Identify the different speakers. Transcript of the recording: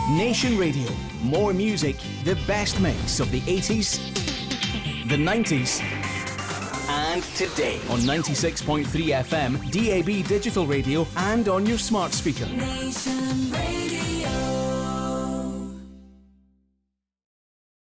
Speaker 1: Nation Radio. More music, the best mix of the 80s, the 90s, and today on 96.3 FM, DAB digital radio, and on your smart speaker.
Speaker 2: Nation Radio.